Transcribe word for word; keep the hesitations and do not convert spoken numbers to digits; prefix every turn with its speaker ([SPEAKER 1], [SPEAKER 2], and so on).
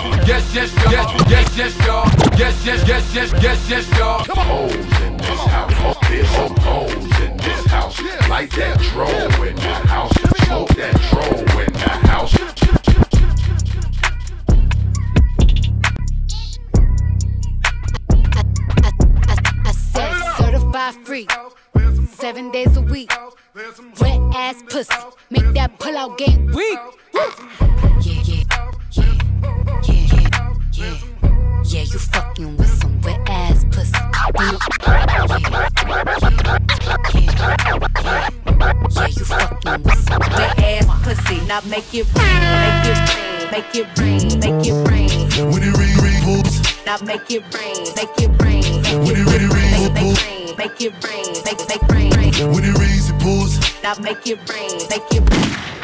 [SPEAKER 1] Yes, yes, yes, yes, yes, y'all. Yes, yes, yes, yes, yes, yes, y'all.
[SPEAKER 2] Hoes in this house. There's some hoes in this house. Like that dro in the house. Smoke that dro in the house.
[SPEAKER 3] I, I, I said certified free, seven days a week. Wet ass pussy, make that pull out game weak. Yeah, yeah, yeah, yeah, yeah, yeah. Yeah, you fucking with some wet ass pussy. Yeah, yeah, yeah, yeah. Yeah, you fucking with some wet ass pussy. Now make it rain, make it rain, make it rain, make it rain.
[SPEAKER 4] When it rain, rain, pools.
[SPEAKER 3] Now make it rain, make it rain,
[SPEAKER 4] When it rain, rain,
[SPEAKER 3] make
[SPEAKER 4] pools.
[SPEAKER 3] it rain, make it rain, make it make rain.
[SPEAKER 4] When it rains, it pours.
[SPEAKER 3] Now make it rain, make it rain.